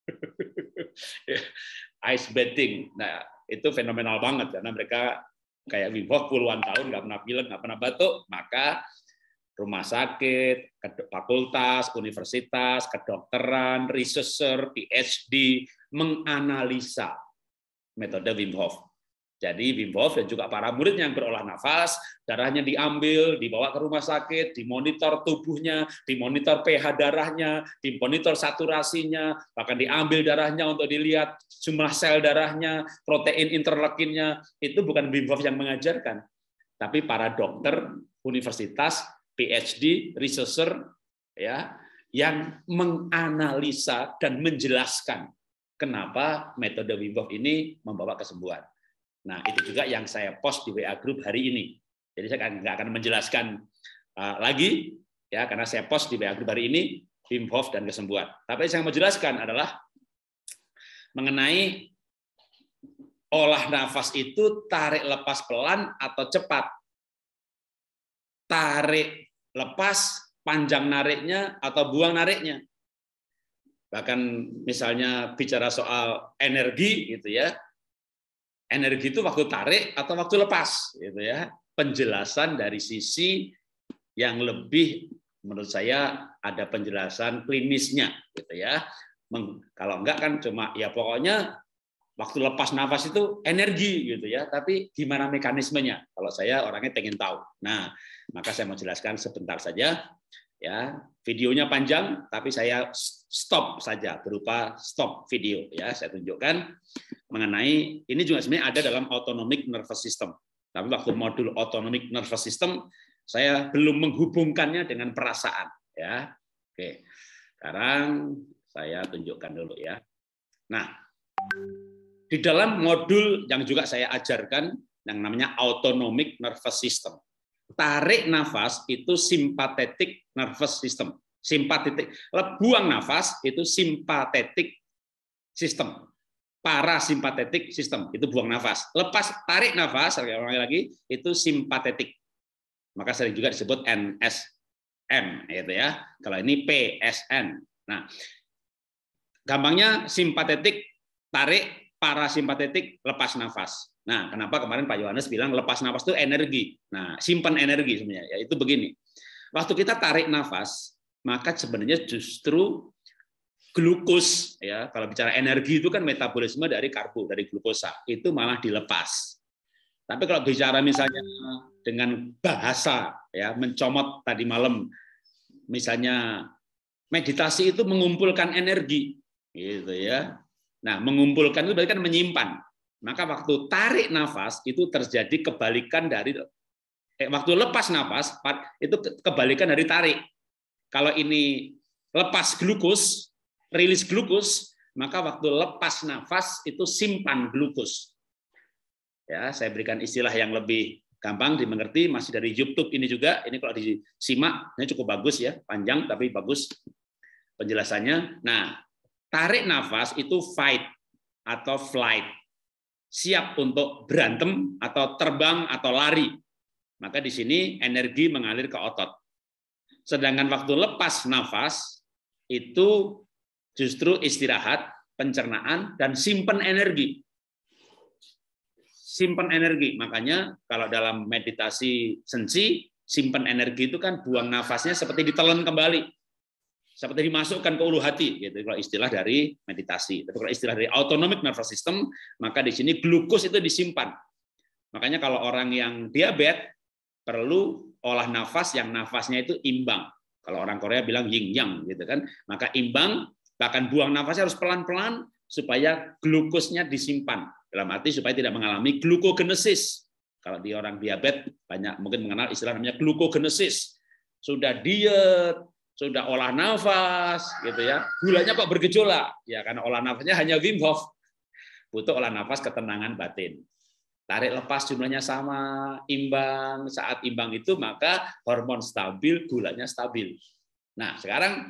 Speaker 2: Ice bathing, nah itu fenomenal banget karena mereka kayak Wim Hof puluhan tahun nggak pernah pilek, nggak pernah batuk, maka rumah sakit, fakultas, universitas, kedokteran, researcher, PhD menganalisa metode Wim Hof. Jadi Wim Hof dan juga para muridnya yang berolah nafas, darahnya diambil, dibawa ke rumah sakit, dimonitor tubuhnya, dimonitor pH darahnya, dimonitor saturasinya, bahkan diambil darahnya untuk dilihat jumlah sel darahnya, protein interleukinnya. Itu bukan Wim Hof yang mengajarkan, tapi para dokter, universitas, PhD, researcher, ya, yang menganalisa dan menjelaskan kenapa metode Wim Hof ini membawa kesembuhan. Nah, itu juga yang saya post di WA Group hari ini. Jadi saya nggak akan menjelaskan lagi, ya, karena saya post di WA Group hari ini, Wim Hof dan kesembuhan. Tapi yang saya mau jelaskan adalah mengenai olah nafas itu tarik lepas pelan atau cepat. Tarik lepas, panjang nariknya atau buang nariknya. Bahkan misalnya bicara soal energi gitu ya. Energi itu waktu tarik atau waktu lepas, gitu ya. Penjelasan dari sisi yang lebih, menurut saya ada penjelasan klinisnya, gitu ya. Kalau enggak kan cuma ya pokoknya waktu lepas nafas itu energi, gitu ya. Tapi gimana mekanismenya? Kalau saya orangnya pengen tahu. Nah, maka saya mau jelaskan sebentar saja. Ya, videonya panjang, tapi saya stop saja berupa stop video. Ya, saya tunjukkan mengenai ini juga sebenarnya ada dalam autonomic nervous system. Tapi waktu modul autonomic nervous system Saya belum menghubungkannya dengan perasaan, ya. Oke. Sekarang saya tunjukkan dulu ya. Nah, di dalam modul yang juga saya ajarkan yang namanya autonomic nervous system. Tarik nafas itu sympathetic nervous system. Simpatetik, buang nafas itu sympathetic system. Parasimpatetik system itu buang nafas. Lepas tarik nafas lagi itu simpatetik. Maka sering juga disebut NSM gitu ya. Kalau ini PSN. Nah, gampangnya simpatetik tarik, parasimpatetik lepas nafas. Nah, kenapa kemarin Pak Yohanes bilang lepas nafas itu energi. Nah, simpan energi sebenarnya. Yaitu begini. Waktu kita tarik nafas, maka sebenarnya justru glukos ya. Kalau bicara energi itu kan metabolisme dari karbo, dari glukosa. Itu malah dilepas. Tapi kalau bicara misalnya dengan bahasa ya, mencomot tadi malam misalnya meditasi itu mengumpulkan energi gitu ya. Nah, mengumpulkan itu berarti kan menyimpan. Maka waktu tarik nafas itu terjadi kebalikan dari waktu lepas nafas itu kebalikan dari tarik. Kalau ini lepas glukos, rilis glukos, maka waktu lepas nafas itu simpan glukos. Ya, saya berikan istilah yang lebih gampang dimengerti, masih dari YouTube ini juga. Ini kalau disimak, ini cukup bagus ya, panjang tapi bagus penjelasannya. Nah, tarik nafas itu fight atau flight. Siap untuk berantem atau terbang atau lari. Maka di sini energi mengalir ke otot. Sedangkan waktu lepas nafas itu justru istirahat, pencernaan, dan simpan energi. Simpan energi. Makanya kalau dalam meditasi sensi, simpan energi itu kan buang nafasnya seperti ditelan kembali. Seperti dimasukkan ke ulu hati, gitu kalau istilah dari meditasi. Tapi kalau istilah dari autonomic nervous system, maka di sini glukos itu disimpan. Makanya kalau orang yang diabetes perlu olah nafas yang nafasnya itu imbang. Kalau orang Korea bilang yin yang, gitu kan. Maka imbang, bahkan buang nafasnya harus pelan-pelan supaya glukosnya disimpan. Dalam arti supaya tidak mengalami glukogenesis. Kalau di orang diabetes banyak mungkin mengenal istilah namanya glukogenesis. Sudah diet, sudah olah nafas, gitu ya. Gulanya kok bergejolak? Ya karena olah nafasnya hanya Wim Hof. Butuh olah nafas ketenangan batin. Tarik lepas jumlahnya sama, imbang. Saat imbang itu maka hormon stabil, gulanya stabil. Nah sekarang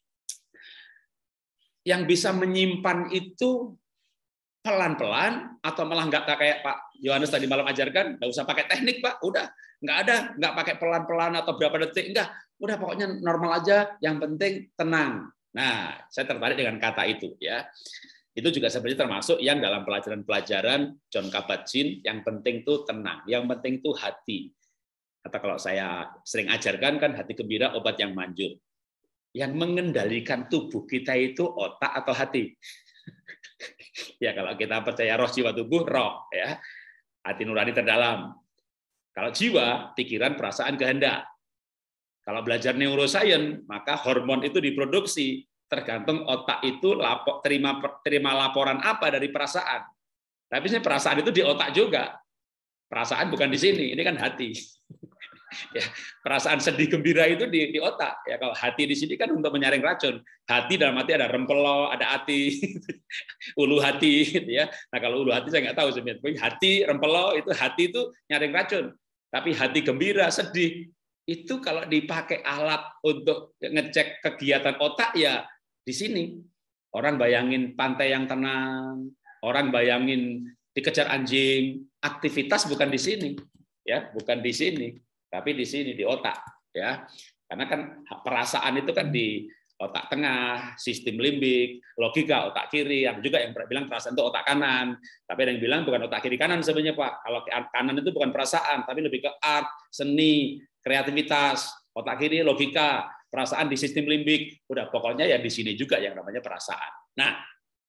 Speaker 2: yang bisa menyimpan itu pelan-pelan atau malah nggak kayak Pak Yohanes tadi malam ajarkan, nggak usah pakai teknik Pak, udah nggak ada, nggak pakai pelan-pelan atau berapa detik, enggak, udah pokoknya normal aja, yang penting tenang. Nah, saya tertarik dengan kata itu ya. Itu juga sebenarnya termasuk yang dalam pelajaran-pelajaran John Kabat-Zinn, yang penting tuh tenang, yang penting tuh hati. Atau kalau saya sering ajarkan kan hati gembira obat yang manjur. Yang mengendalikan tubuh kita itu otak atau hati. Ya kalau kita percaya roh jiwa tubuh, roh ya. Hati nurani terdalam. Kalau jiwa, pikiran, perasaan, kehendak. Kalau belajar neuroscience, maka hormon itu diproduksi tergantung otak itu terima laporan apa dari perasaan. Tapi sebenarnya perasaan itu di otak juga. Perasaan bukan di sini, ini kan hati. Ya, perasaan sedih gembira itu di otak. Ya kalau hati di sini kan untuk menyaring racun. Hati dalam hati ada rempelo, ada hati, ulu hati, gitu ya. Nah kalau ulu hati saya nggak tahu sebenarnya. Hati, rempelo itu hati itu nyaring racun. Tapi hati gembira, sedih itu kalau dipakai alat untuk ngecek kegiatan otak ya di sini. Orang bayangin pantai yang tenang, orang bayangin dikejar anjing. Aktivitas bukan di sini, ya bukan di sini. Tapi di sini di otak ya, karena kan perasaan itu kan di otak tengah, sistem limbik, logika otak kiri, ada juga yang bilang perasaan itu otak kanan, tapi ada yang bilang bukan otak kiri kanan sebenarnya Pak. Kalau kanan itu bukan perasaan, tapi lebih ke art, seni, kreativitas, otak kiri logika, perasaan di sistem limbik, udah pokoknya ya di sini juga yang namanya perasaan. Nah,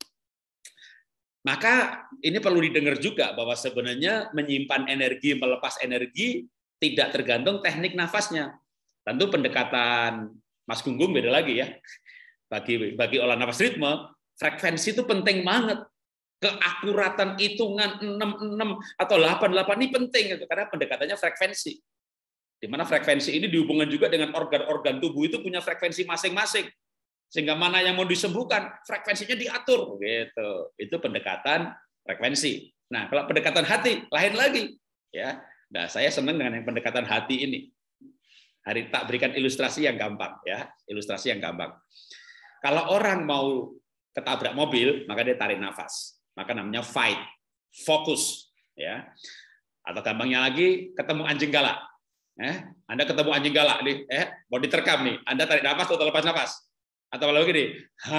Speaker 2: maka ini perlu didengar juga bahwa sebenarnya menyimpan energi, melepas energi tidak tergantung teknik nafasnya. Tentu pendekatan Mas Gunggung beda lagi ya. Bagi olah nafas ritme, frekuensi itu penting banget. Keakuratan hitungan 66 atau 88 ini penting karena pendekatannya frekuensi. Di mana frekuensi ini dihubungkan juga dengan organ-organ tubuh itu punya frekuensi masing-masing. Sehingga mana yang mau disembuhkan, frekuensinya diatur. Gitu. Itu pendekatan frekuensi. Nah, kalau pendekatan hati, lain lagi. Ya, nah, saya senang dengan yang pendekatan hati ini. Hari tak berikan ilustrasi yang gampang. Ya, ilustrasi yang gampang. Kalau orang mau ketabrak mobil, maka dia tarik nafas. Maka namanya fight, fokus. Ya. Atau gampangnya lagi, ketemu anjing galak. Anda ketemu anjing galak nih, mau diterkam nih, Anda tarik nafas atau lepas nafas, atau kalau gini,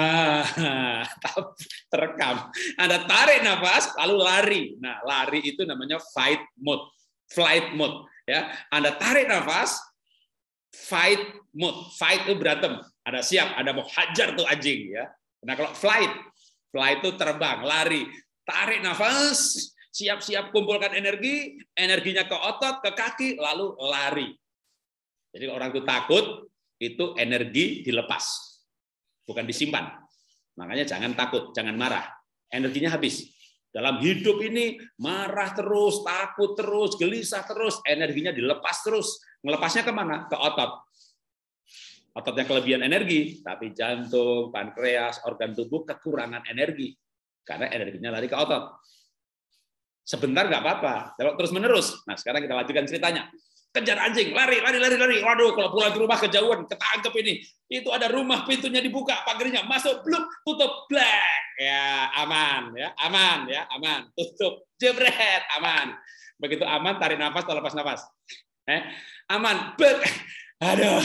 Speaker 2: terekam, Anda tarik nafas lalu lari. Nah, lari itu namanya fight mode, flight mode. Ya, Anda tarik nafas, fight mode, fight itu berantem, Ada siap, Anda mau hajar tuh anjing ya. Nah kalau flight itu terbang, lari, tarik nafas. Siap-siap kumpulkan energi, energinya ke otot, ke kaki, lalu lari. Jadi orang itu takut, itu energi dilepas, bukan disimpan. Makanya jangan takut, jangan marah. Energinya habis. Dalam hidup ini marah terus, takut terus, gelisah terus, energinya dilepas terus. Melepasnya kemana? Ke otot. Ototnya kelebihan energi, tapi jantung, pankreas, organ tubuh kekurangan energi. Karena energinya lari ke otot. Sebentar nggak apa-apa, kalau terus-menerus. Nah, sekarang kita lanjutkan ceritanya. Kejar anjing, lari. Waduh, kalau pulang ke rumah kejauhan, ketangkep ini. Itu ada rumah, pintunya dibuka, pagarnya masuk, bluk, tutup, black. Ya, aman. Tutup, jebret, aman. Begitu aman, tarik nafas atau lepas nafas. Aman, blek. Aduh.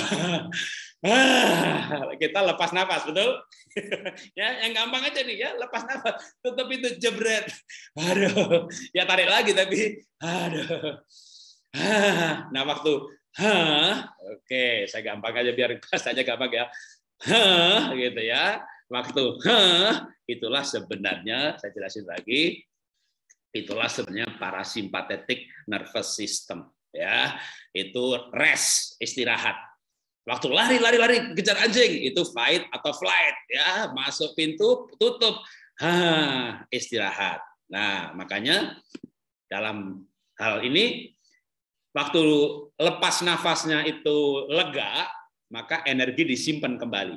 Speaker 2: Kita lepas nafas, betul? Ya, yang gampang aja nih ya, lepas nafas, tutup itu jebret. Aduh, ya tarik lagi tapi aduh. Nah, waktu oke, saya gampang aja biar bahasanya gampang ya. Gitu ya. Waktu itulah sebenarnya saya jelasin lagi. Itulah sebenarnya parasimpatetic nervous system ya. Itu rest, istirahat. Waktu lari, kejar anjing, itu fight atau flight, ya, masuk pintu, tutup, istirahat. Nah, makanya dalam hal ini, waktu lepas nafasnya itu lega, maka energi disimpan kembali.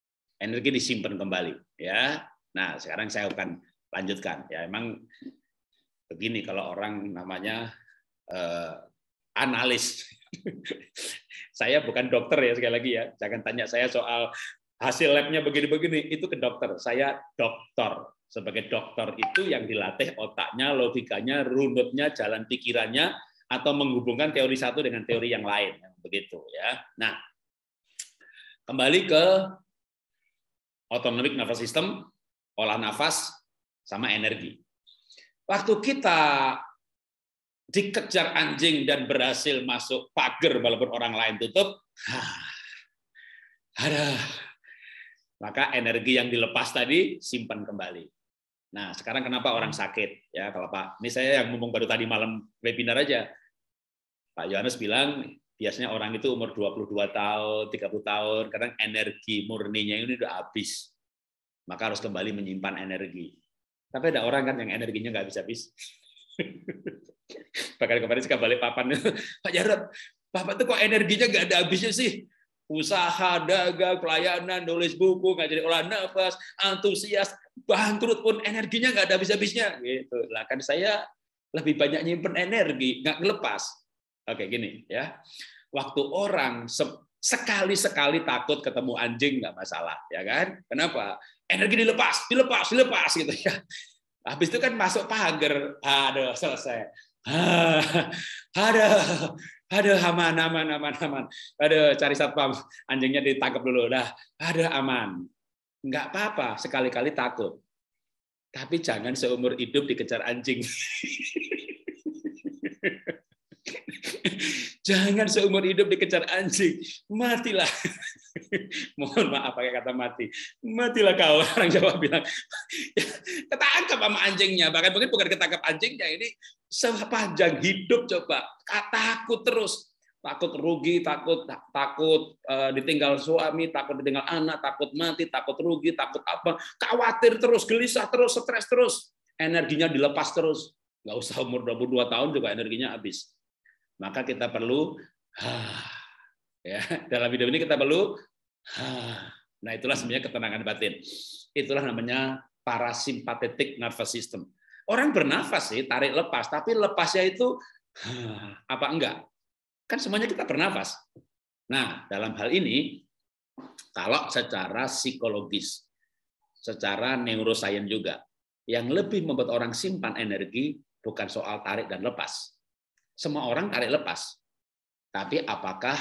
Speaker 2: Ya. Nah, sekarang saya akan lanjutkan. Ya, emang begini kalau orang namanya analis. Saya bukan dokter ya, sekali lagi ya. Jangan tanya saya soal hasil labnya begini-begini, itu ke dokter. Saya dokter. Sebagai dokter itu yang dilatih otaknya, logikanya, runutnya, jalan pikirannya, atau menghubungkan teori satu dengan teori yang lain. Begitu ya. Nah, kembali ke autonomic nervous system, olah nafas, sama energi. Waktu kita dikejar anjing dan berhasil masuk pagar walaupun orang lain tutup, maka energi yang dilepas tadi simpan kembali. Nah, sekarang kenapa orang sakit? Ya, kalau Pak, ini saya yang ngomong baru tadi malam webinar aja. Pak Yohanes bilang biasanya orang itu umur 22 tahun, 30 tahun, kadang energi murninya ini udah habis. Maka harus kembali menyimpan energi. Tapi ada orang kan yang energinya nggak habis-habis. Bahkan kemarin saya balik papan, Pak Jarod, Bapak tuh kok energinya nggak ada habisnya sih? Usaha, dagang, pelayanan, nulis buku, ngajarin olah nafas, antusias, bangkrut pun energinya nggak ada habis-habisnya. Gitu. Lah kan saya lebih banyak nyimpen energi, nggak ngelepas. Oke, gini ya. Waktu orang sekali-sekali takut ketemu anjing nggak masalah, ya kan? Kenapa? Energi dilepas gitu ya. Habis itu kan masuk pagar, aduh selesai. Aduh aman. Aduh cari satpam, anjingnya ditangkap dulu dah. Aduh aman. Enggak apa-apa, sekali-kali takut. Tapi jangan seumur hidup dikejar anjing. Jangan seumur hidup dikejar anjing, matilah. Mohon maaf pakai kata mati. Matilah kau, orang Jawa bilang. Ketangkap sama anjingnya, bahkan mungkin bukan ketangkap anjingnya, ini sepanjang hidup coba takut terus. Takut rugi, takut ditinggal suami, takut ditinggal anak, takut mati, takut rugi, takut apa, khawatir terus, gelisah terus, stres terus, energinya dilepas terus. Nggak usah umur 22 tahun juga energinya habis. Maka kita perlu Ya, dalam hidup ini kita perlu. Nah, itulah sebenarnya ketenangan batin. Itulah namanya parasympathetic nervous system. Orang bernafas sih, tarik lepas, tapi lepasnya itu apa enggak? Kan semuanya kita bernafas. Nah, dalam hal ini, kalau secara psikologis, secara neuroscience juga, yang lebih membuat orang simpan energi bukan soal tarik dan lepas. Semua orang tarik lepas. Tapi apakah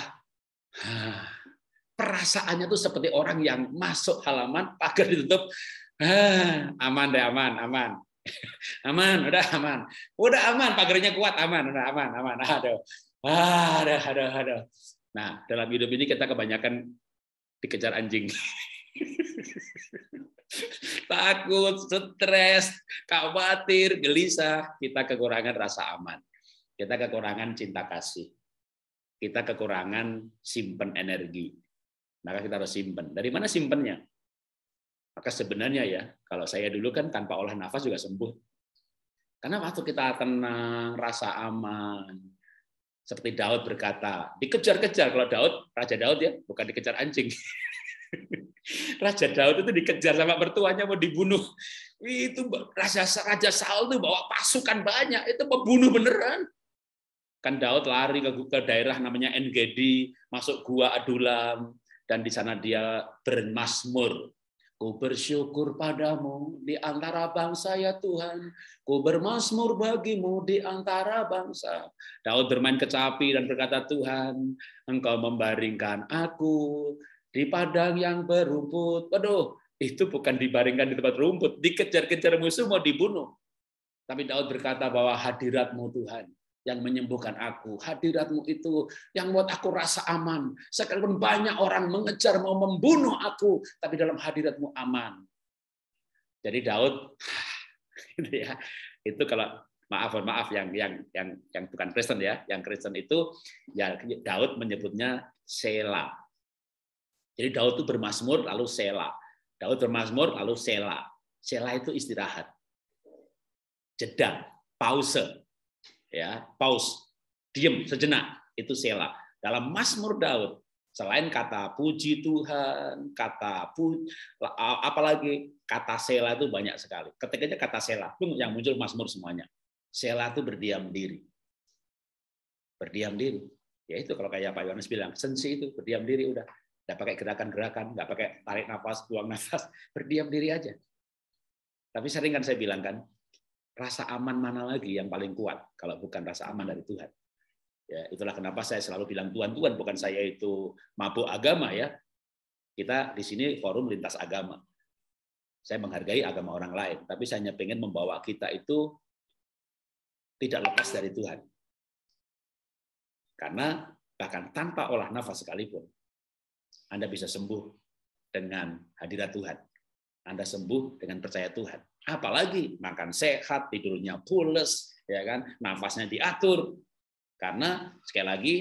Speaker 2: perasaannya tuh seperti orang yang masuk halaman, pagar ditutup, aman deh, aman. Aman, udah aman, pagarnya kuat, aman. Aduh. Nah, dalam hidup ini kita kebanyakan dikejar anjing. Takut, stres, khawatir, gelisah, kita kekurangan rasa aman. Kita kekurangan cinta kasih. Kita kekurangan simpen energi. Maka kita harus simpen. Dari mana simpennya? Maka sebenarnya ya, kalau saya dulu kan tanpa olah nafas juga sembuh. Karena waktu kita tenang, rasa aman, seperti Daud berkata, dikejar-kejar. Kalau Raja Daud ya, bukan dikejar anjing. Raja Daud itu dikejar sama mertuanya mau dibunuh. Itu Raja Saul itu bawa pasukan banyak, itu pembunuh beneran. Kan Daud lari ke daerah namanya En-Gedi, masuk gua Adulam, dan di sana dia bermazmur. Ku bersyukur padamu di antara bangsa ya Tuhan. Ku bermazmur bagimu di antara bangsa. Daud bermain kecapi dan berkata, Tuhan, Engkau membaringkan aku di padang yang berumput. Waduh, itu bukan dibaringkan di tempat rumput. Dikejar-kejar musuh mau dibunuh. Tapi Daud berkata bahwa hadirat-Mu Tuhan yang menyembuhkan aku. Hadirat-Mu itu yang buat aku rasa aman. Sekalipun banyak orang mengejar mau membunuh aku, tapi dalam hadirat-Mu aman. Jadi Daud gitu ya. Itu kalau maaf yang bukan Kristen ya, yang Kristen itu ya Daud menyebutnya Sela. Jadi Daud itu bermazmur lalu Sela. Daud bermazmur lalu Sela. Sela itu istirahat. Jeda, pause. Ya, pause, diam sejenak, itu Sela. Dalam Mazmur Daud, selain kata puji Tuhan, apalagi kata Sela itu banyak sekali. Ketikanya kata Sela, yang muncul Mazmur semuanya. Sela itu berdiam diri. Berdiam diri. Ya itu kalau kayak Pak Yohanes bilang, sensi itu berdiam diri udah. Nggak pakai gerakan-gerakan, nggak pakai tarik nafas, buang nafas, berdiam diri aja. Tapi sering kan saya bilang kan, rasa aman mana lagi yang paling kuat kalau bukan rasa aman dari Tuhan. Ya, itulah kenapa saya selalu bilang Tuhan, bukan saya itu mabuk agama ya. Kita di sini forum lintas agama. Saya menghargai agama orang lain, tapi saya hanya pengen membawa kita itu tidak lepas dari Tuhan. Karena bahkan tanpa olah nafas sekalipun, Anda bisa sembuh dengan hadirat Tuhan. Anda sembuh dengan percaya Tuhan. Apalagi makan sehat, tidurnya pules, ya kan, nafasnya diatur. Karena sekali lagi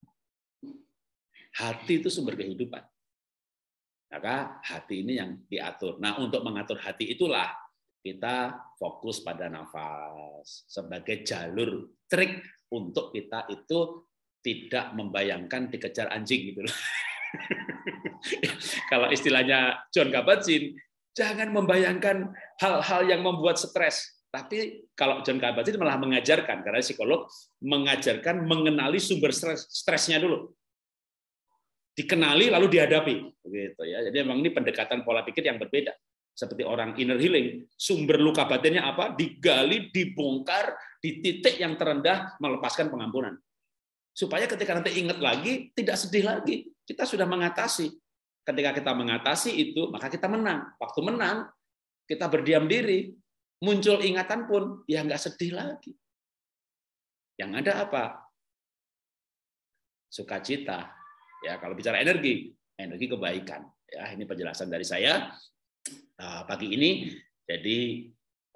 Speaker 2: hati itu sumber kehidupan. Maka hati ini yang diatur. Nah, untuk mengatur hati itulah kita fokus pada nafas sebagai jalur trik untuk kita itu tidak membayangkan dikejar anjing gitu loh. Kalau istilahnya John Kabat-Zinn, jangan membayangkan hal-hal yang membuat stres. Tapi kalau John Kabat-Zinn malah mengajarkan, karena psikolog mengajarkan mengenali sumber stresnya dulu. Dikenali lalu dihadapi. Begitu ya. Jadi memang ini pendekatan pola pikir yang berbeda. Seperti orang inner healing, sumber luka batinnya apa? Digali, dibongkar, di titik yang terendah melepaskan pengampunan. Supaya ketika nanti ingat lagi, tidak sedih lagi. Kita sudah mengatasi. Ketika kita mengatasi itu, maka kita menang. Waktu menang, kita berdiam diri, muncul ingatan pun, ya nggak sedih lagi. Yang ada apa? Sukacita. Ya, kalau bicara energi kebaikan. Ya, ini penjelasan dari saya pagi ini. Jadi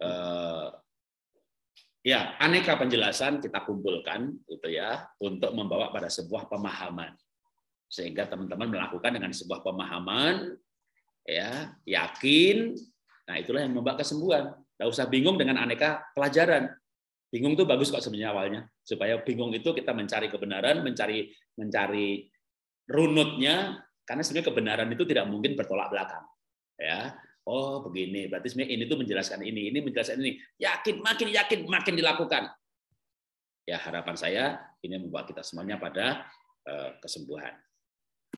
Speaker 2: ya aneka penjelasan kita kumpulkan, gitu ya, untuk membawa pada sebuah pemahaman. Sehingga teman-teman melakukan dengan sebuah pemahaman, ya, yakin. Nah, itulah yang membawa kesembuhan. Nggak usah bingung dengan aneka pelajaran. Bingung tuh bagus kok sebenarnya awalnya, supaya bingung itu kita mencari kebenaran, mencari runutnya, karena sebenarnya kebenaran itu tidak mungkin bertolak belakang. Ya, oh begini, berarti sebenarnya ini tuh menjelaskan ini menjelaskan ini. Yakin, makin dilakukan. Ya harapan saya ini membawa kita semuanya pada kesembuhan.